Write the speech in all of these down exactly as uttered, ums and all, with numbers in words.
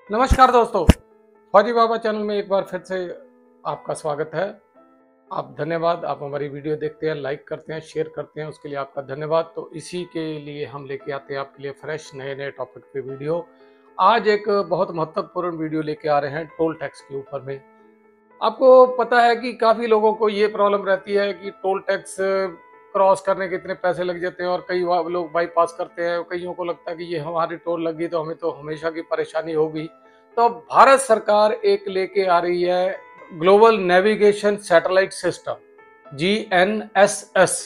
नमस्कार दोस्तों, फौजी बाबा चैनल में एक बार फिर से आपका स्वागत है। आप धन्यवाद, आप हमारी वीडियो देखते हैं, लाइक करते हैं, शेयर करते हैं, उसके लिए आपका धन्यवाद। तो इसी के लिए हम लेके आते हैं आपके लिए फ्रेश नए नए टॉपिक पे वीडियो। आज एक बहुत महत्वपूर्ण वीडियो लेके आ रहे हैं टोल टैक्स के ऊपर में। आपको पता है कि काफ़ी लोगों को ये प्रॉब्लम रहती है कि टोल टैक्स क्रॉस करने के इतने पैसे लग जाते हैं और कई लोग बाईपास करते हैं। कईयों को लगता है कि ये हमारी टोल लगी तो हमें तो हमेशा की परेशानी होगी। तो भारत सरकार एक लेके आ रही है global navigation satellite system, G N S S.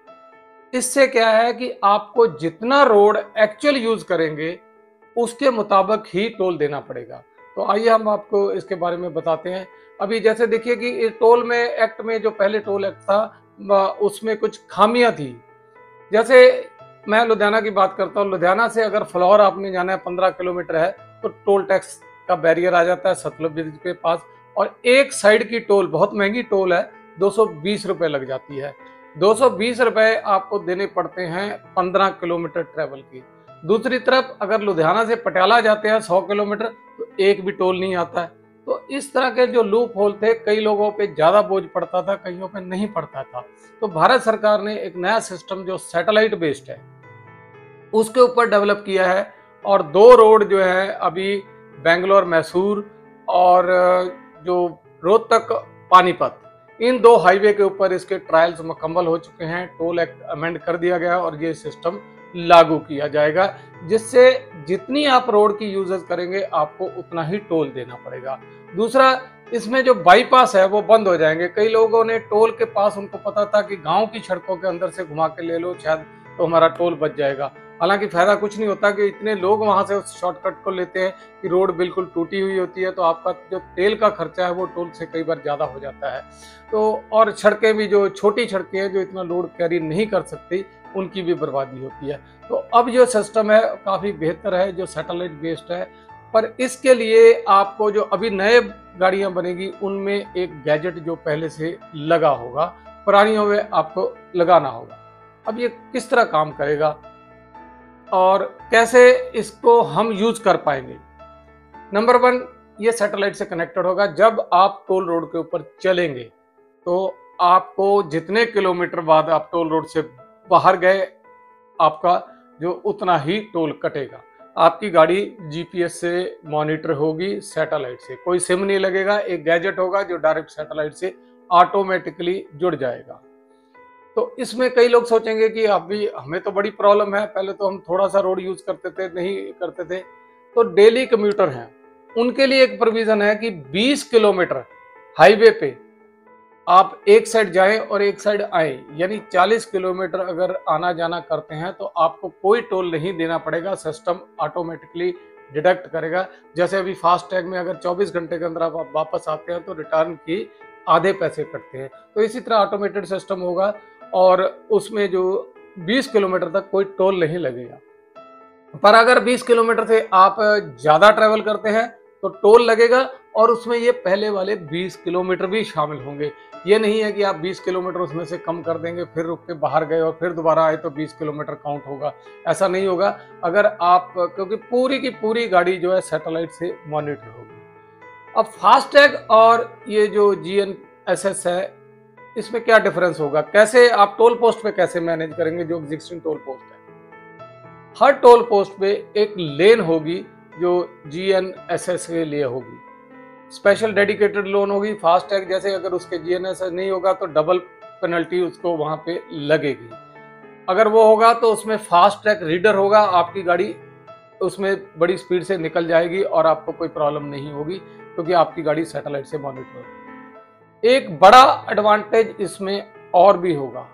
इससे क्या है कि आपको जितना रोड एक्चुअल यूज करेंगे उसके मुताबिक ही टोल देना पड़ेगा। तो आइए हम आपको इसके बारे में बताते हैं। अभी जैसे देखिए कि इस टोल में एक्ट में जो पहले टोल एक्ट था उसमें कुछ खामियां थी। जैसे मैं लुधियाना की बात करता हूँ, लुधियाना से अगर फ्लौर आपने जाना है पंद्रह किलोमीटर है तो टोल टैक्स का बैरियर आ जाता है सतलुज ब्रिज के पास, और एक साइड की टोल, बहुत महंगी टोल है, दो सौ बीस रुपए लग जाती है। दो सौ बीस रुपए आपको देने पड़ते हैं पंद्रह किलोमीटर ट्रेवल की। दूसरी तरफ अगर लुधियाना से पटियाला जाते हैं सौ किलोमीटर तो एक भी टोल नहीं आता है। तो इस तरह के जो लूप होल थे, कई लोगों पे ज्यादा बोझ पड़ता था, कईयों पे नहीं पड़ता था। तो भारत सरकार ने एक नया सिस्टम जो सैटेलाइट बेस्ड है उसके ऊपर डेवलप किया है, और दो रोड जो है अभी बेंगलोर मैसूर और जो रोहतक पानीपत, इन दो हाईवे के ऊपर इसके ट्रायल्स मुकम्मल हो चुके हैं। टोल एक्ट अमेंड कर दिया गया और ये सिस्टम लागू किया जाएगा, जिससे जितनी आप रोड की यूजेस करेंगे आपको उतना ही टोल देना पड़ेगा। दूसरा, इसमें जो बाईपास है वो बंद हो जाएंगे। कई लोगों ने टोल के पास, उनको पता था कि गांव की सड़कों के अंदर से घुमा के ले लो शायद तो हमारा टोल बच जाएगा। हालांकि फायदा कुछ नहीं होता कि इतने लोग वहां से उस शॉर्टकट को लेते हैं कि रोड बिल्कुल टूटी हुई होती है, तो आपका जो तेल का खर्चा है वो टोल से कई बार ज्यादा हो जाता है। तो और सड़कें भी, जो छोटी सड़कें हैं जो इतना लोड कैरी नहीं कर सकती, उनकी भी बर्बादी होती है। तो अब जो सिस्टम है काफी बेहतर है, जो सैटेलाइट बेस्ड है। पर इसके लिए आपको जो अभी नए गाड़ियां बनेगी उनमें एक गैजेट जो पहले से लगा होगा, पुरानियों में आपको लगाना होगा। अब ये किस तरह काम करेगा और कैसे इसको हम यूज कर पाएंगे? नंबर वन, ये सैटेलाइट से कनेक्टेड होगा। जब आप टोल रोड के ऊपर चलेंगे तो आपको जितने किलोमीटर बाद आप टोल रोड से बाहर गए, आपका जो उतना ही टोल कटेगा। आपकी गाड़ी जीपीएस से मॉनिटर होगी, सैटेलाइट से, कोई सिम नहीं लगेगा। एक गैजेट होगा जो डायरेक्ट सैटेलाइट से ऑटोमेटिकली जुड़ जाएगा। तो इसमें कई लोग सोचेंगे कि अभी हमें तो बड़ी प्रॉब्लम है, पहले तो हम थोड़ा सा रोड यूज करते थे, नहीं करते थे। तो डेली कम्यूटर हैं, उनके लिए एक प्रोविजन है कि बीस किलोमीटर हाईवे पे आप एक साइड जाएं और एक साइड आए, यानी चालीस किलोमीटर अगर आना जाना करते हैं तो आपको कोई टोल नहीं देना पड़ेगा। सिस्टम ऑटोमेटिकली डिडक्ट करेगा। जैसे अभी फास्ट टैग में अगर चौबीस घंटे के अंदर आप वापस आते हैं तो रिटर्न की आधे पैसे कटते हैं, तो इसी तरह ऑटोमेटेड सिस्टम होगा और उसमें जो बीस किलोमीटर तक कोई टोल नहीं लगेगा। पर अगर बीस किलोमीटर से आप ज्यादा ट्रेवल करते हैं तो टोल लगेगा, और उसमें ये पहले वाले बीस किलोमीटर भी शामिल होंगे। ये नहीं है कि आप बीस किलोमीटर उसमें से कम कर देंगे, फिर रुक के बाहर गए और फिर दोबारा आए तो बीस किलोमीटर काउंट होगा, ऐसा नहीं होगा। अगर आप, क्योंकि पूरी की पूरी गाड़ी जो है सैटेलाइट से मॉनिटर होगी। अब फास्टैग और ये जो जी एन एस एस है, इसमें क्या डिफरेंस होगा? कैसे आप टोल पोस्ट पे कैसे मैनेज करेंगे? जो एग्जिस्टिंग टोल पोस्ट है, हर टोल पोस्ट पे एक लेन होगी जो जी एन एस एस के लिए होगी, स्पेशल डेडिकेटेड लोन होगी। फास्टैग जैसे अगर उसके जी एन एस एस नहीं होगा तो डबल पेनल्टी उसको वहां पे लगेगी। अगर वो होगा तो उसमें फास्टैग रीडर होगा, आपकी गाड़ी उसमें बड़ी स्पीड से निकल जाएगी और आपको कोई प्रॉब्लम नहीं होगी, क्योंकि आपकी गाड़ी सैटेलाइट से मॉनिटर होगी। एक बड़ा एडवांटेज इसमें और भी होगा,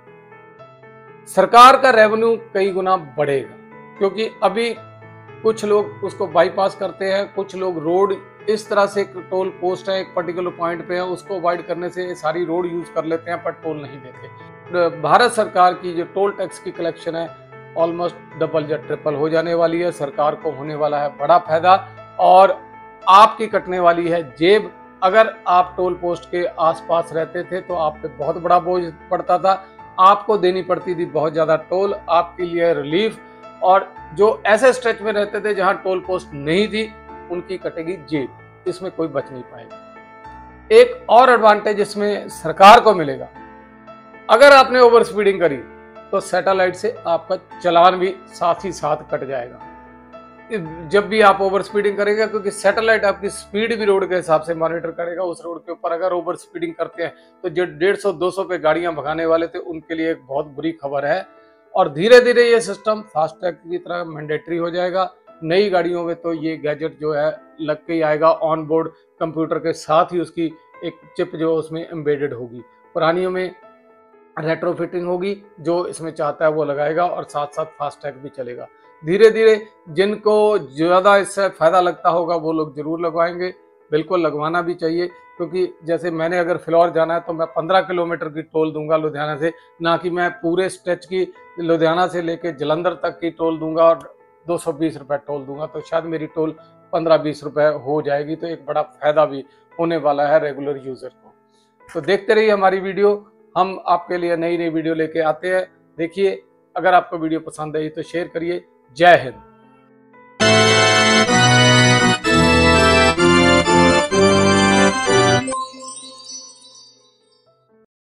सरकार का रेवेन्यू कई गुना बढ़ेगा, क्योंकि अभी कुछ लोग उसको बाईपास करते हैं, कुछ लोग रोड इस तरह से, टोल पोस्ट है एक पर्टिकुलर पॉइंट पे है, उसको अवॉइड करने से सारी रोड यूज कर लेते हैं पर टोल नहीं देते। भारत सरकार की जो टोल टैक्स की कलेक्शन है ऑलमोस्ट डबल या ट्रिपल हो जाने वाली है। सरकार को होने वाला है बड़ा फायदा और आपकी कटने वाली है जेब। अगर आप टोल पोस्ट के आसपास रहते थे तो आप पे बहुत बड़ा बोझ पड़ता था, आपको देनी पड़ती थी बहुत ज्यादा टोल, आपके लिए रिलीफ। और जो ऐसे स्ट्रेच में रहते थे जहां टोल पोस्ट नहीं थी, उनकी कटेगी जेब, इसमें कोई बच नहीं पाएगा। एक और एडवांटेज इसमें सरकार को मिलेगा, अगर आपने ओवर स्पीडिंग करी तो सैटेलाइट से आपका चालान भी साथ ही साथ कट जाएगा जब भी आप ओवर स्पीडिंग करेंगे, क्योंकि सैटेलाइट आपकी स्पीड भी रोड के हिसाब से मॉनिटर करेगा। उस रोड के ऊपर अगर ओवर स्पीडिंग करते हैं तो जो डेढ़ सौ दो सौ पे गाड़ियां भगाने वाले थे उनके लिए एक बहुत बुरी खबर है। और धीरे धीरे ये सिस्टम फास्टैग की तरह मैंडेटरी हो जाएगा। नई गाड़ियों में तो ये गैजेट जो है लग के ही आएगा, ऑन बोर्ड कंप्यूटर के साथ ही उसकी एक चिप जो उसमें एम्बेडेड होगी। पुरानियों में रेट्रोफिटिंग होगी, जो इसमें चाहता है वो लगाएगा और साथ साथ फास्टैग भी चलेगा। धीरे धीरे जिनको ज़्यादा इससे फ़ायदा लगता होगा वो लोग ज़रूर लगवाएंगे, बिल्कुल लगवाना भी चाहिए। क्योंकि जैसे मैंने अगर फ्लोर जाना है तो मैं पंद्रह किलोमीटर की टोल दूंगा लुधियाना से, ना कि मैं पूरे स्ट्रेच की लुधियाना से लेके जलंधर तक की टोल दूंगा और दो सौ बीस रुपये टोल दूंगा। तो शायद मेरी टोल पंद्रह बीस रुपये हो जाएगी, तो एक बड़ा फ़ायदा भी होने वाला है रेगुलर यूज़र को। तो देखते रहिए हमारी वीडियो, हम आपके लिए नई नई वीडियो लेके आते हैं। देखिए, अगर आपको वीडियो पसंद आई तो शेयर करिए। जय हिंद।